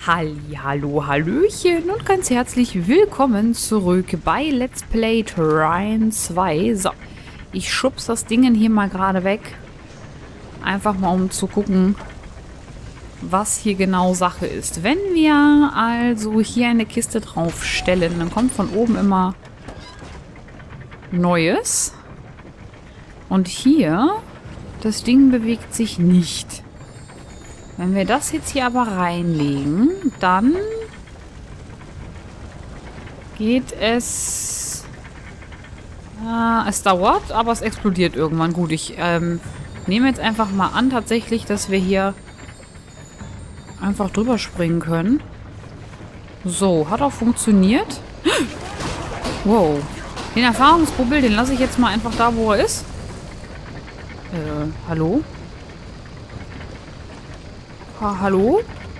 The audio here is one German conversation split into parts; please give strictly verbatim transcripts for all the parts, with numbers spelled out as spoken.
Halli, hallo, hallöchen und ganz herzlich willkommen zurück bei Let's Play Trine zwei. So, ich schubs das Ding hier mal gerade weg. Einfach mal, um zu gucken, was hier genau Sache ist. Wenn wir also hier eine Kiste draufstellen, dann kommt von oben immer Neues. Und hier, das Ding bewegt sich nicht. Wenn wir das jetzt hier aber reinlegen, dann geht es... Äh, es dauert, aber es explodiert irgendwann. Gut, ich ähm, nehme jetzt einfach mal an, tatsächlich, dass wir hier einfach drüber springen können. So, hat auch funktioniert. Wow. Den Erfahrungsbubbel, den lasse ich jetzt mal einfach da, wo er ist. Äh, hallo? Ha, hallo?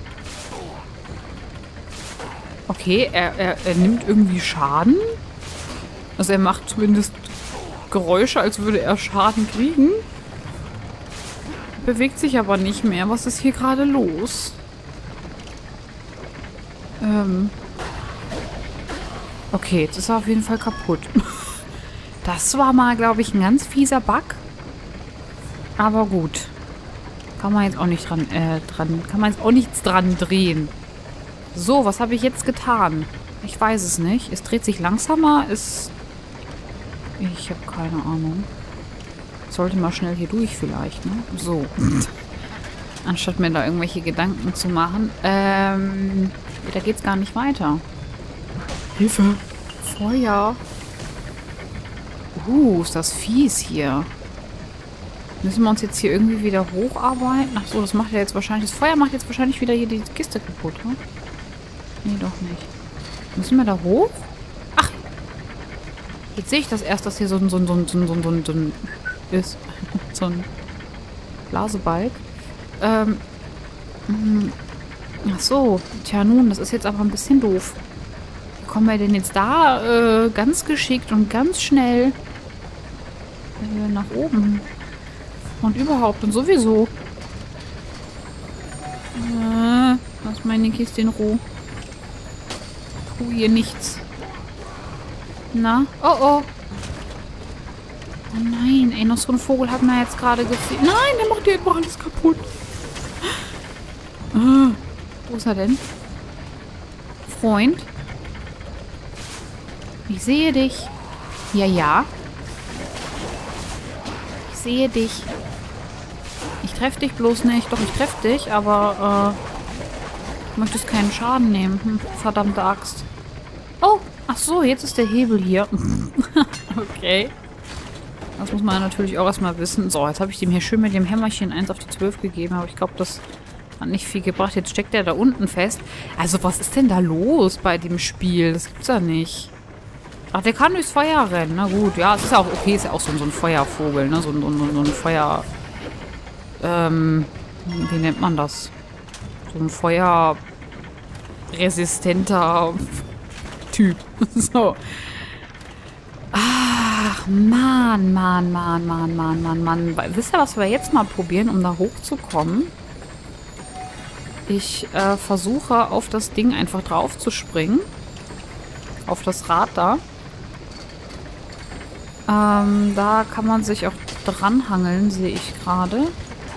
Okay, er, er, er nimmt irgendwie Schaden. Also er macht zumindest Geräusche, als würde er Schaden kriegen. Bewegt sich aber nicht mehr. Was ist hier gerade los? Ähm. Okay, jetzt ist er auf jeden Fall kaputt. Das war mal, glaube ich, ein ganz fieser Bug. Aber gut. Kann man jetzt auch nicht dran, äh, dran, kann man jetzt auch nichts dran drehen. So, was habe ich jetzt getan? Ich weiß es nicht. Es dreht sich langsamer, es... Ich habe keine Ahnung. Ich sollte mal schnell hier durch vielleicht, ne? So. Anstatt mir da irgendwelche Gedanken zu machen. Ähm, da geht's gar nicht weiter. Hilfe! Feuer! Uh, ist das fies hier. Müssen wir uns jetzt hier irgendwie wieder hocharbeiten? Ach so, das macht ja jetzt wahrscheinlich... Das Feuer macht jetzt wahrscheinlich wieder hier die Kiste kaputt, ne? Nee, doch nicht. Müssen wir da hoch? Ach! Jetzt sehe ich das erst, dass hier so ein... so ein... so ein... so ein... so ein... so ein ist. So ein... Blasebalg. Ähm... Ach so. Tja, nun, das ist jetzt aber ein bisschen doof. Wie kommen wir denn jetzt da äh, ganz geschickt und ganz schnell äh, nach oben? Und überhaupt und sowieso. Äh, lass meine Kiste in Ruhe. Tu hier nichts. Na? Oh, oh. Oh nein, ey, noch so ein Vogel hat mir jetzt gerade gefehlt. Nein, der macht hier einfach alles kaputt. Äh, wo ist er denn? Freund? Ich sehe dich. Ja, ja. Ich sehe dich. Ich treffe dich bloß nicht. Doch, ich treffe dich, aber äh, du möchtest keinen Schaden nehmen. Hm, verdammte Axt. Oh, ach so, jetzt ist der Hebel hier. Okay. Das muss man natürlich auch erstmal wissen. So, jetzt habe ich dem hier schön mit dem Hämmerchen eins auf die zwölf gegeben, aber ich glaube, das hat nicht viel gebracht. Jetzt steckt er da unten fest. Also, was ist denn da los bei dem Spiel? Das gibt's ja nicht. Ach, der kann durchs Feuer rennen. Na gut, ja, es ist ja auch okay. Ist ja auch so, so ein Feuervogel, ne? So, so, so, so ein Feuer... Ähm, wie nennt man das? So ein feuerresistenter Typ. So. Ach, Mann, Mann, Mann, Mann, Mann, Mann, Mann. Wisst ihr, was wir jetzt mal probieren, um da hochzukommen? Ich äh, versuche, auf das Ding einfach drauf zu springen. Auf das Rad da. Ähm, da kann man sich auch dranhangeln, sehe ich gerade.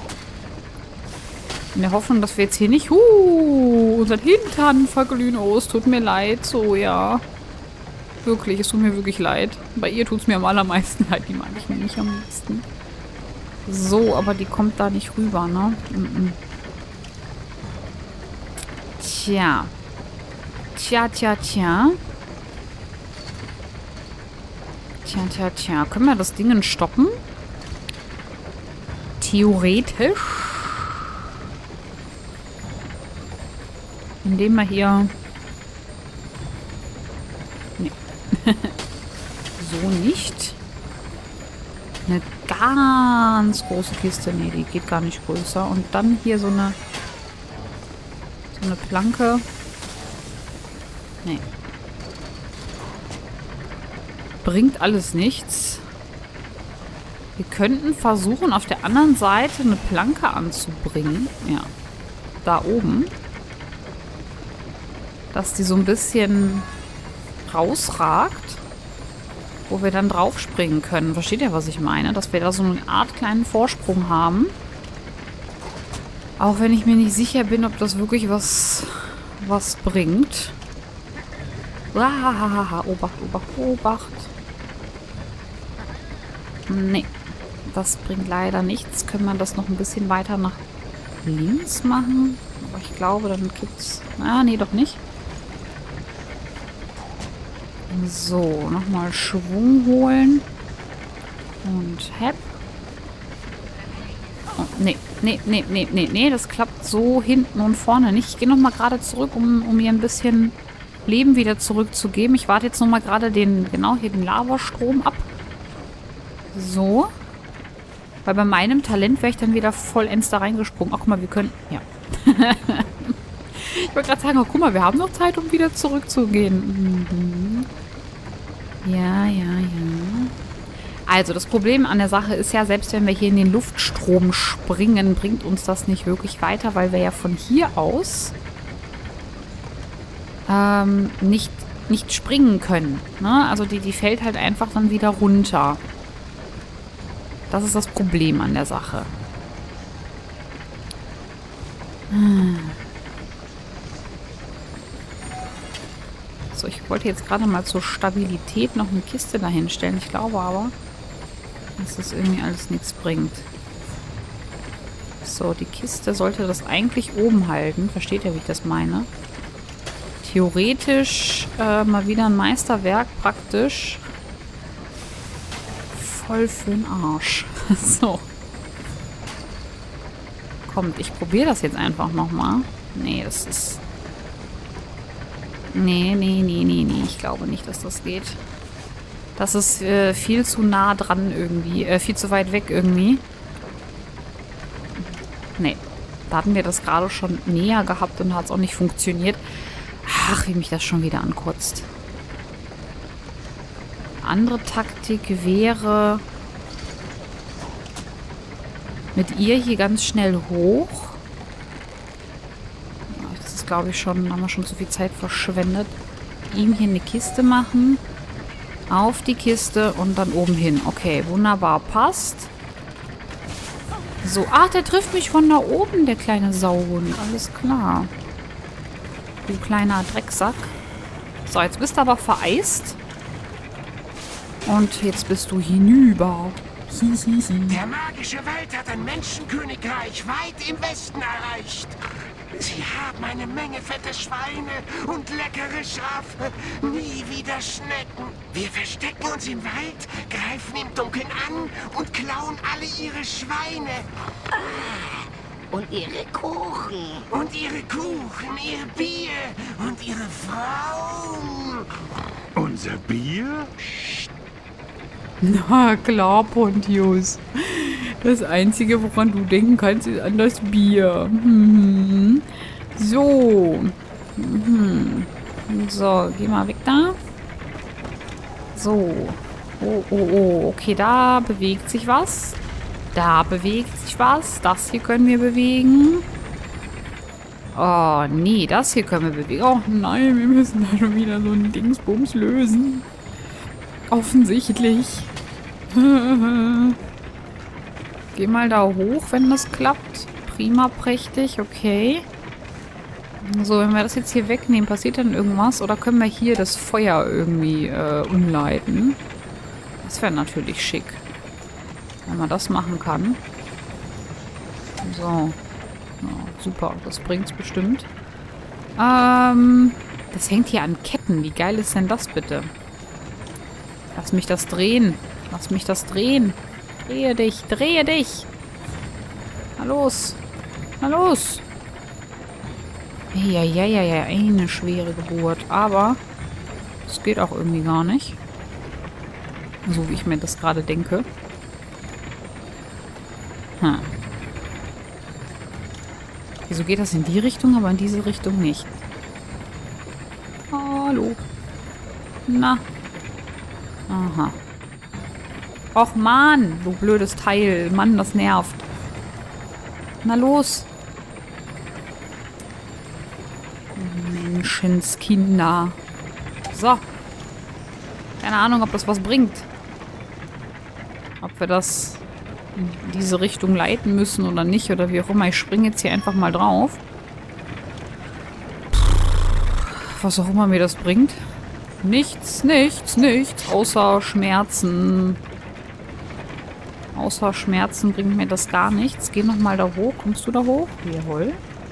In der Hoffnung, dass wir jetzt hier nicht uh, unseren Hintern verglühen. Oh, es tut mir leid. So, ja. Wirklich, es tut mir wirklich leid. Bei ihr tut es mir am allermeisten leid. Die mag ich nämlich am liebsten. So, aber die kommt da nicht rüber, ne? Mm-mm. Tja. Tja, tja, tja. Tja, tja, tja. Können wir das Ding stoppen? Theoretisch. Indem wir hier... Nee. So nicht. Eine ganz große Kiste. Nee, die geht gar nicht größer. Und dann hier so eine... So eine Planke. Nee. Bringt alles nichts. Wir könnten versuchen, auf der anderen Seite eine Planke anzubringen. Ja. Da oben. dass die so ein bisschen rausragt, wo wir dann draufspringen können. Versteht ihr, was ich meine? Dass wir da so eine Art kleinen Vorsprung haben. Auch wenn ich mir nicht sicher bin, ob das wirklich was, was bringt. Uahahaha. Obacht, Obacht, Obacht. Nee. Das bringt leider nichts. Können wir das noch ein bisschen weiter nach links machen? Aber ich glaube, dann gibt's... Ah, nee, doch nicht. So, nochmal Schwung holen. Und hepp. Oh, nee, nee, nee, nee, nee, nee. Das klappt so hinten und vorne nicht. Ich gehe nochmal gerade zurück, um, um mir ein bisschen Leben wieder zurückzugeben. Ich warte jetzt nochmal gerade den, genau hier den Lavastrom ab. So. Weil bei meinem Talent wäre ich dann wieder vollends da reingesprungen. Ach, guck mal, wir können... Ja. Ich wollte gerade sagen, oh, guck mal, wir haben noch Zeit, um wieder zurückzugehen. Mhm. Ja, ja, ja. Also, das Problem an der Sache ist ja, selbst wenn wir hier in den Luftstrom springen, bringt uns das nicht wirklich weiter, weil wir ja von hier aus ähm, nicht, nicht springen können. Ne? Also, die, die fällt halt einfach dann wieder runter. Das ist das Problem an der Sache. Hm. So, ich wollte jetzt gerade mal zur Stabilität noch eine Kiste dahin stellen. Ich glaube aber, dass das irgendwie alles nichts bringt. So, die Kiste sollte das eigentlich oben halten. Versteht ihr, wie ich das meine? Theoretisch äh, mal wieder ein Meisterwerk, praktisch. Voll für den Arsch. So. Kommt, ich probiere das jetzt einfach nochmal. Nee, das ist... Nee, nee, nee, nee, nee. Ich glaube nicht, dass das geht. Das ist äh, viel zu nah dran irgendwie. Äh, viel zu weit weg irgendwie. Nee. Da hatten wir das gerade schon näher gehabt und hat es auch nicht funktioniert. Ach, wie mich das schon wieder ankotzt. Andere Taktik wäre... mit ihr hier ganz schnell hoch. Das ist, glaube ich, schon, haben wir schon zu viel Zeit verschwendet. Ihm hier eine Kiste machen. Auf die Kiste und dann oben hin. Okay, wunderbar. Passt. So, ach, der trifft mich von da oben, der kleine Sauhund. Alles klar. Du kleiner Drecksack. So, jetzt bist du aber vereist. Und jetzt bist du hinüber. Der magische Wald hat ein Menschenkönigreich weit im Westen erreicht. Sie haben eine Menge fette Schweine und leckere Schafe, nie wieder Schnecken. Wir verstecken uns im Wald, greifen im Dunkeln an und klauen alle ihre Schweine. Und ihre Kuchen. Und ihre Kuchen, ihr Bier und ihre Frauen. Unser Bier? Na klar, Pontius. Das Einzige, woran du denken kannst, ist an das Bier. Mhm. So. Mhm. So, geh mal weg da. So. Oh, oh, oh. Okay, da bewegt sich was. Da bewegt sich was. Das hier können wir bewegen. Oh, nee, das hier können wir bewegen. Oh nein, wir müssen da schon wieder so einen Dingsbums lösen. Offensichtlich. Geh mal da hoch, wenn das klappt. Prima, prächtig, okay. So, wenn wir das jetzt hier wegnehmen, passiert dann irgendwas? Oder können wir hier das Feuer irgendwie äh, umleiten? Das wäre natürlich schick. Wenn man das machen kann. So. Ja, super, das bringt's bestimmt. Ähm, das hängt hier an Ketten. Wie geil ist denn das bitte? Lass mich das drehen. Lass mich das drehen. Drehe dich. Drehe dich. Na los. Na los. Ja, ja, ja, ja. Eine schwere Geburt. Aber es geht auch irgendwie gar nicht. So wie ich mir das gerade denke. Hm. Wieso geht das in die Richtung, aber in diese Richtung nicht? Hallo. Na. Aha. Och Mann, du blödes Teil. Mann, das nervt. Na los. Menschenskinder. So. Keine Ahnung, ob das was bringt. Ob wir das in diese Richtung leiten müssen oder nicht. Oder wie auch immer. Ich springe jetzt hier einfach mal drauf. Was auch immer mir das bringt. Nichts, nichts, nichts. Außer Schmerzen. Außer Schmerzen bringt mir das gar nichts. Geh nochmal da hoch. Kommst du da hoch? Jawohl.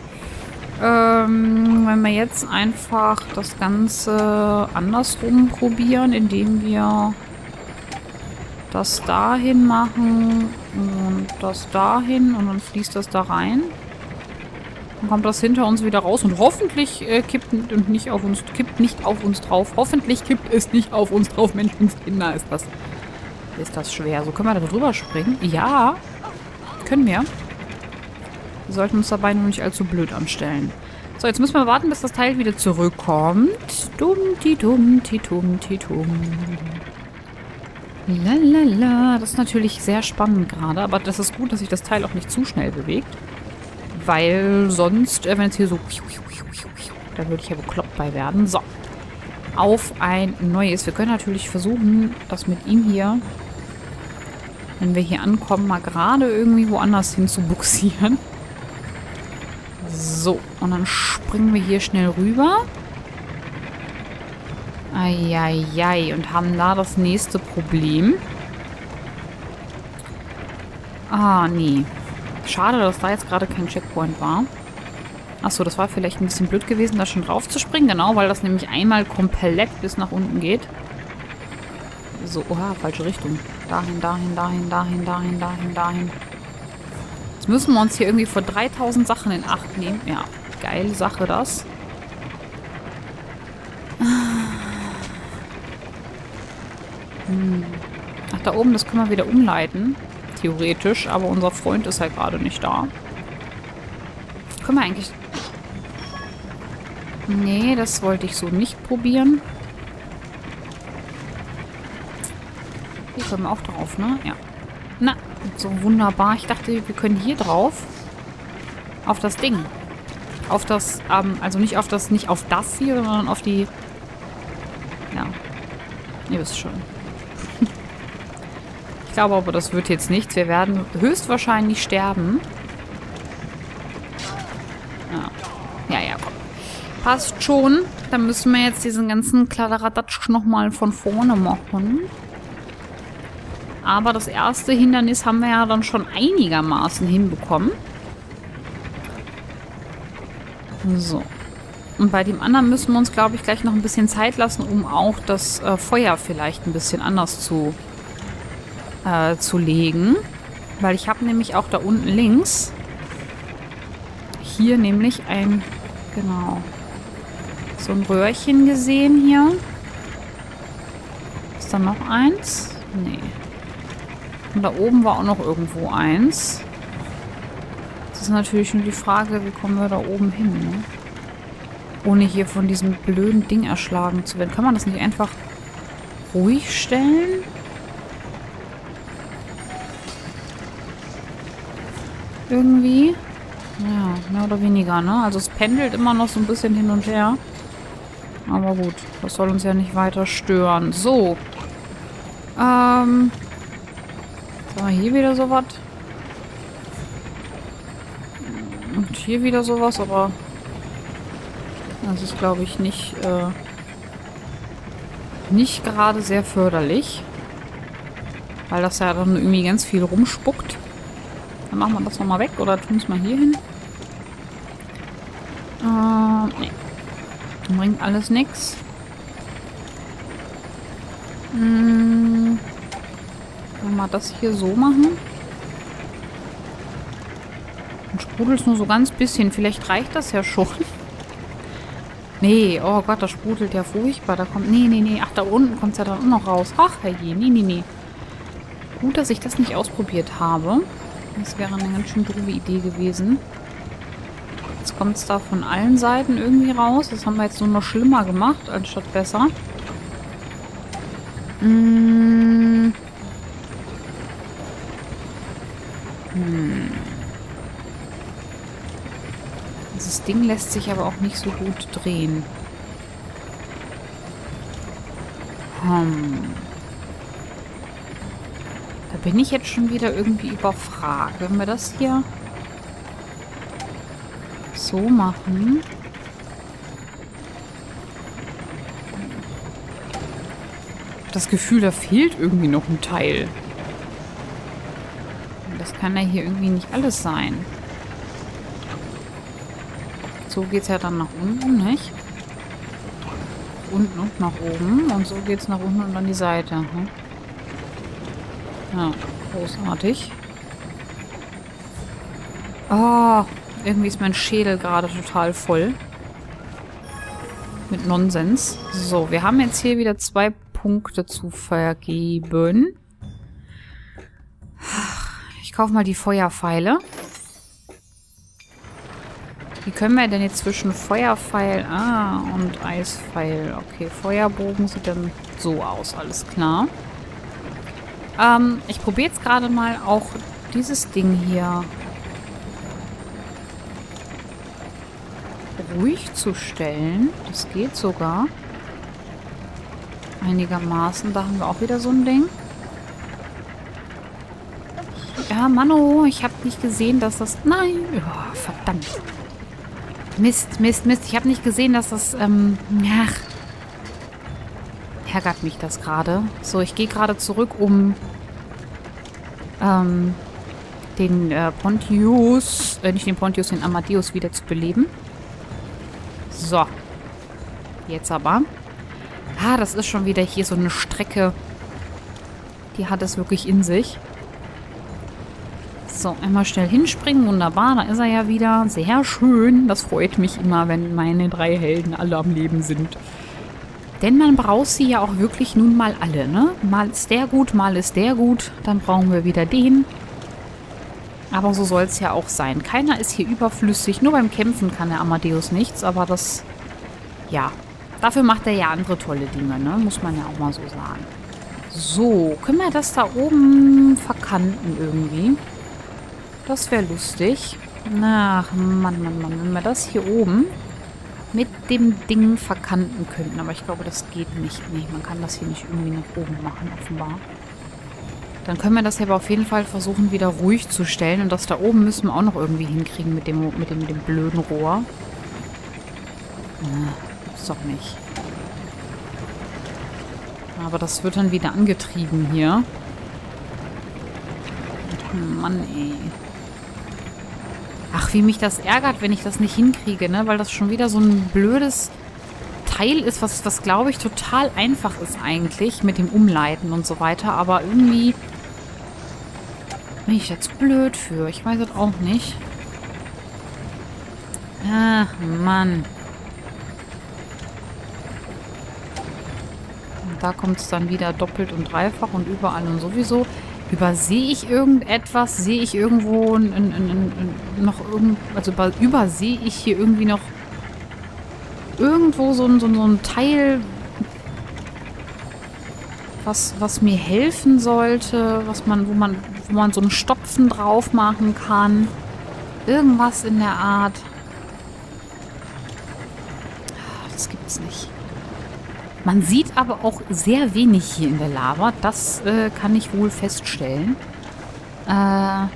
Ähm, wenn wir jetzt einfach das Ganze andersrum probieren, indem wir das dahin machen und das dahin und dann fließt das da rein. Dann kommt das hinter uns wieder raus und hoffentlich äh, kippt und nicht auf uns, kippt nicht auf uns drauf. Hoffentlich kippt es nicht auf uns drauf. Menschenskinder, ist das, ist das schwer. So, können wir da drüber springen? Ja, können wir. Wir sollten uns dabei nur nicht allzu blöd anstellen. So, jetzt müssen wir warten, bis das Teil wieder zurückkommt. Dumm-ti-dumm-ti-dumm-ti-dumm. Lalala. Das ist natürlich sehr spannend gerade, aber das ist gut, dass sich das Teil auch nicht zu schnell bewegt. Weil sonst, äh, wenn es hier so... Da würde ich ja bekloppt bei werden. So. Auf ein neues. Wir können natürlich versuchen, das mit ihm hier, wenn wir hier ankommen, mal gerade irgendwie woanders hin zu buxieren. So, und dann springen wir hier schnell rüber. Eieiei, und haben da das nächste Problem. Ah, nee. Schade, dass da jetzt gerade kein Checkpoint war. Achso, das war vielleicht ein bisschen blöd gewesen, da schon drauf zu springen. Genau, weil das nämlich einmal komplett bis nach unten geht. So, oha, falsche Richtung. Dahin, dahin, dahin, dahin, dahin, dahin, dahin. Jetzt müssen wir uns hier irgendwie vor dreitausend Sachen in Acht nehmen. Ja, geile Sache das. Hm. Ach, da oben, das können wir wieder umleiten. Theoretisch, aber unser Freund ist halt gerade nicht da. Können wir eigentlich... Nee, das wollte ich so nicht probieren. Hier können wir auch drauf, ne? Ja. Na, so wunderbar. Ich dachte, wir können hier drauf. Auf das Ding. Auf das, ähm, also nicht auf das, nicht auf das hier, sondern auf die... Ja. Ihr wisst schon. Ich glaube aber, das wird jetzt nichts. Wir werden höchstwahrscheinlich sterben. Ja, ja, ja, komm. Passt schon. Dann müssen wir jetzt diesen ganzen Kladderadatsch nochmal von vorne machen. Aber das erste Hindernis haben wir ja dann schon einigermaßen hinbekommen. So. Und bei dem anderen müssen wir uns, glaube ich, gleich noch ein bisschen Zeit lassen, um auch das äh, Feuer vielleicht ein bisschen anders zu, äh, zu legen. Weil ich habe nämlich auch da unten links hier nämlich ein, genau, so ein Röhrchen gesehen hier. Ist da noch eins? Nee. Und da oben war auch noch irgendwo eins. Das ist natürlich nur die Frage, wie kommen wir da oben hin, ne? Ohne hier von diesem blöden Ding erschlagen zu werden. Kann man das nicht einfach ruhig stellen? Irgendwie? Ja, mehr oder weniger, ne? Also es pendelt immer noch so ein bisschen hin und her. Aber gut, das soll uns ja nicht weiter stören. So. Ähm... Sagen wir hier wieder sowas. Und hier wieder sowas, aber das ist, glaube ich, nicht, äh, nicht gerade sehr förderlich. Weil das ja dann irgendwie ganz viel rumspuckt. Dann machen wir das nochmal weg oder tun es mal hier hin. Äh, nee. Bringt alles nichts. Hm. Wenn wir das hier so machen. Dann sprudelt es nur so ganz bisschen. Vielleicht reicht das ja schon. Nee, oh Gott, das sprudelt ja furchtbar. Da kommt. Nee, nee, nee. Ach, da unten kommt es ja dann auch noch raus. Ach, herrje. Nee, nee, nee. Gut, dass ich das nicht ausprobiert habe. Das wäre eine ganz schön doofe Idee gewesen. Jetzt kommt es da von allen Seiten irgendwie raus. Das haben wir jetzt nur noch schlimmer gemacht, anstatt besser. Mmh. Hm. Das ist Ding lässt sich aber auch nicht so gut drehen. Hm. Da bin ich jetzt schon wieder irgendwie überfragt. Wenn wir das hier so machen... Das Gefühl, da fehlt irgendwie noch ein Teil. Das kann ja hier irgendwie nicht alles sein. So geht es ja dann nach unten, nicht? Unten und nach oben. Und so geht es nach unten und an die Seite. Hm? Ja, großartig. Oh, irgendwie ist mein Schädel gerade total voll. Mit Nonsens. So, wir haben jetzt hier wieder zwei Punkte zu vergeben. Ich kaufe mal die Feuerpfeile. Wie können wir denn jetzt zwischen Feuerpfeil ah, und Eispfeil? Okay, Feuerbogen sieht dann so aus, alles klar. Ähm, ich probiere jetzt gerade mal auch dieses Ding hier ruhig zu stellen. Das geht sogar. Einigermaßen. Da haben wir auch wieder so ein Ding. Ja, Mano, ich habe nicht gesehen, dass das... Nein! Oh, verdammt. Mist, Mist, Mist. Ich habe nicht gesehen, dass das... Ähm, ach. Ärgert mich das gerade. So, ich gehe gerade zurück, um ähm, den äh, Pontius... Äh, nicht den Pontius, den Amadeus wieder zu beleben. So. Jetzt aber... Ah, das ist schon wieder hier so eine Strecke. Die hat es wirklich in sich. So, einmal schnell hinspringen. Wunderbar, da ist er ja wieder. Sehr schön. Das freut mich immer, wenn meine drei Helden alle am Leben sind. Denn man braucht sie ja auch wirklich nun mal alle, ne? Mal ist der gut, mal ist der gut. Dann brauchen wir wieder den. Aber so soll es ja auch sein. Keiner ist hier überflüssig. Nur beim Kämpfen kann der Amadeus nichts. Aber das, ja... Dafür macht er ja andere tolle Dinge, ne? Muss man ja auch mal so sagen. So, können wir das da oben verkanten irgendwie? Das wäre lustig. Ach, Mann, Mann, Mann. Wenn wir das hier oben mit dem Ding verkanten könnten. Aber ich glaube, das geht nicht. Nee, man kann das hier nicht irgendwie nach oben machen, offenbar. Dann können wir das hier aber auf jeden Fall versuchen, wieder ruhig zu stellen. Und das da oben müssen wir auch noch irgendwie hinkriegen mit dem, mit dem, mit dem blöden Rohr. Ja. Doch nicht. Aber das wird dann wieder angetrieben hier. Mann, ey. Ach, wie mich das ärgert, wenn ich das nicht hinkriege, ne? Weil das schon wieder so ein blödes Teil ist, was, was glaube ich, total einfach ist eigentlich mit dem Umleiten und so weiter. Aber irgendwie bin ich da zu blöd für. Ich weiß es auch nicht. Ach, Mann. Da kommt es dann wieder doppelt und dreifach und überall und sowieso. Übersehe ich irgendetwas? Sehe ich irgendwo in, in, in, in, noch irgend, also über, übersehe ich hier irgendwie noch irgendwo so ein, so, so ein Teil, was, was mir helfen sollte, was man, wo man, wo man so einen Stopfen drauf machen kann. Irgendwas in der Art. Das gibt's nicht. Man sieht aber auch sehr wenig hier in der Lava. Das äh, kann ich wohl feststellen. Äh, Mann,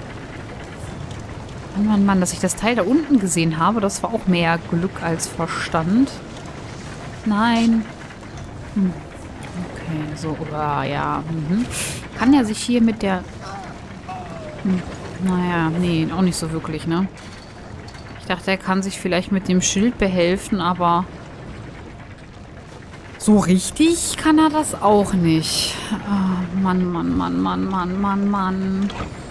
Mann, Mann, dass ich das Teil da unten gesehen habe, das war auch mehr Glück als Verstand. Nein. Hm. Okay, so, oder ja. Mhm. Kann er sich hier mit der... Hm. Naja, nee, auch nicht so wirklich, ne? Ich dachte, er kann sich vielleicht mit dem Schild behelfen, aber... So richtig kann er das auch nicht. Oh, Mann, Mann, Mann, Mann, Mann, Mann, Mann.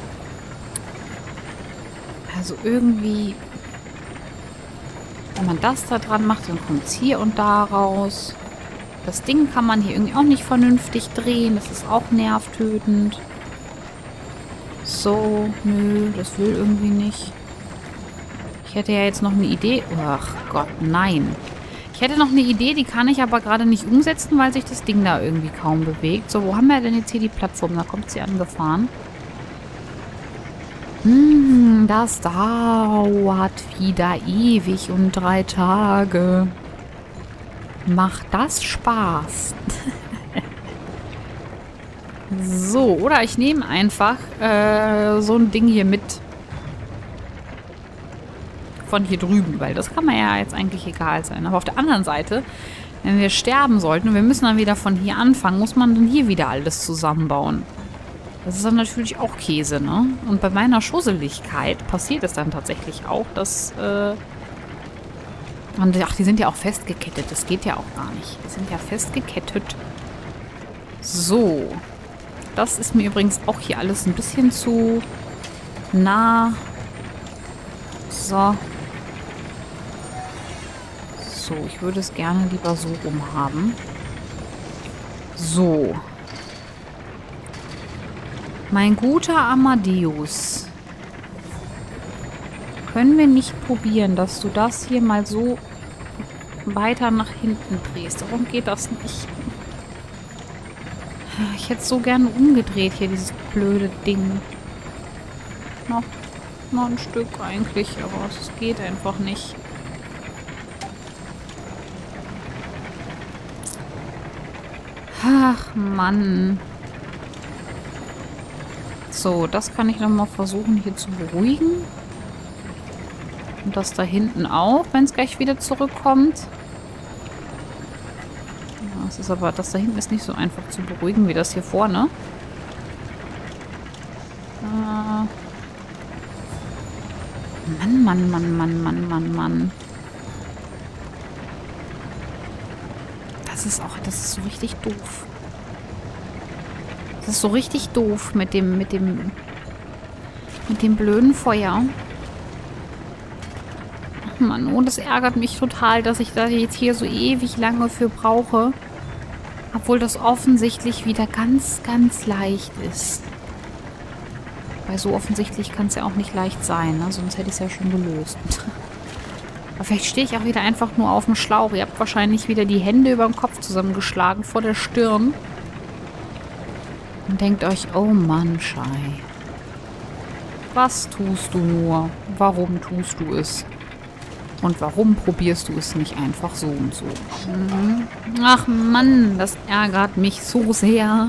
Also irgendwie... Wenn man das da dran macht, dann kommt es hier und da raus. Das Ding kann man hier irgendwie auch nicht vernünftig drehen. Das ist auch nervtötend. So, nö, das will irgendwie nicht. Ich hätte ja jetzt noch eine Idee. Ach Gott, nein. Ich hätte noch eine Idee, die kann ich aber gerade nicht umsetzen, weil sich das Ding da irgendwie kaum bewegt. So, wo haben wir denn jetzt hier die Plattform? Da kommt sie angefahren. Hm, das dauert wieder ewig und drei Tage. Macht das Spaß? So, oder ich nehme einfach äh, so ein Ding hier mit. Von hier drüben, weil das kann mir ja jetzt eigentlich egal sein. Aber auf der anderen Seite, wenn wir sterben sollten und wir müssen dann wieder von hier anfangen, muss man dann hier wieder alles zusammenbauen. Das ist dann natürlich auch Käse, ne? Und bei meiner Schusseligkeit passiert es dann tatsächlich auch, dass, äh... Und, ach, die sind ja auch festgekettet. Das geht ja auch gar nicht. Die sind ja festgekettet. So. Das ist mir übrigens auch hier alles ein bisschen zu nah. So. So, ich würde es gerne lieber so rum haben. So. Mein guter Amadeus. Können wir nicht probieren, dass du das hier mal so weiter nach hinten drehst? Warum geht das nicht? Ich hätte es so gerne umgedreht hier, dieses blöde Ding. Noch, noch ein Stück eigentlich, aber es geht einfach nicht. Ach, Mann. So, das kann ich nochmal versuchen hier zu beruhigen. Und das da hinten auch, wenn es gleich wieder zurückkommt. Ja, das ist aber, das da hinten ist nicht so einfach zu beruhigen, wie das hier vorne. Äh Mann, Mann, Mann, Mann, Mann, Mann, Mann. Das ist auch, das ist so richtig doof. Das ist so richtig doof mit dem, mit dem, mit dem blöden Feuer. Ach Mann, oh, das ärgert mich total, dass ich da jetzt hier so ewig lange für brauche. Obwohl das offensichtlich wieder ganz, ganz leicht ist. Weil so offensichtlich kann es ja auch nicht leicht sein, ne? Sonst hätte ich es ja schon gelöst. Aber vielleicht stehe ich auch wieder einfach nur auf dem Schlauch. Ihr habt wahrscheinlich wieder die Hände über den Kopf zusammengeschlagen vor der Stirn. Und denkt euch, oh Mann, Schei. Was tust du nur? Warum tust du es? Und warum probierst du es nicht einfach so und so? Mhm. Ach Mann, das ärgert mich so sehr.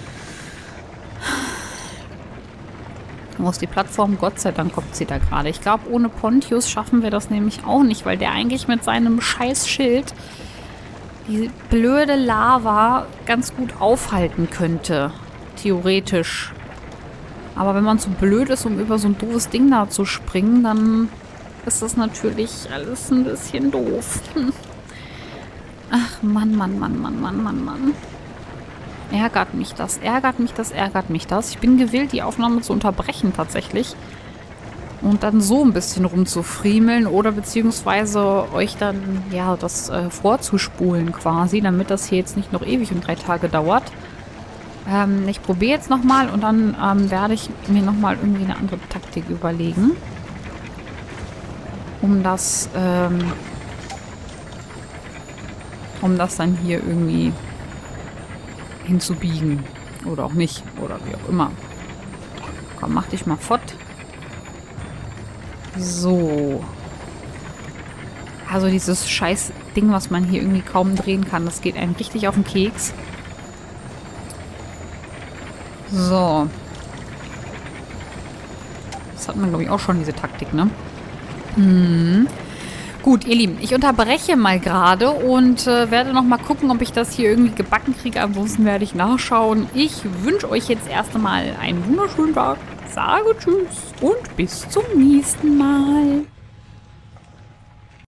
Wo ist die Plattform? Gott sei Dank kommt sie da gerade. Ich glaube, ohne Pontius schaffen wir das nämlich auch nicht, weil der eigentlich mit seinem Scheißschild die blöde Lava ganz gut aufhalten könnte. Theoretisch. Aber wenn man zu blöd ist, um über so ein doofes Ding da zu springen, dann ist das natürlich alles ein bisschen doof. Hm. Ach, Mann, Mann, Mann, Mann, Mann, Mann, Mann. Ärgert mich das, ärgert mich das, ärgert mich das. Ich bin gewillt, die Aufnahme zu unterbrechen tatsächlich. Und dann so ein bisschen rumzufriemeln oder beziehungsweise euch dann, ja, das äh, vorzuspulen quasi, damit das hier jetzt nicht noch ewig und drei Tage dauert. Ähm, ich probiere jetzt nochmal und dann ähm, werde ich mir nochmal irgendwie eine andere Taktik überlegen. Um das, ähm, um das dann hier irgendwie hinzubiegen. Oder auch nicht. Oder wie auch immer. Komm, mach dich mal fort. So. Also dieses scheiß Ding, was man hier irgendwie kaum drehen kann, das geht einem richtig auf den Keks. So. Das hat man, glaube ich, auch schon, diese Taktik, ne? Mhm. Gut, ihr Lieben, ich unterbreche mal gerade und äh, werde noch mal gucken, ob ich das hier irgendwie gebacken kriege. Ansonsten werde ich nachschauen. Ich wünsche euch jetzt erst einmal einen wunderschönen Tag. Sage Tschüss und bis zum nächsten Mal.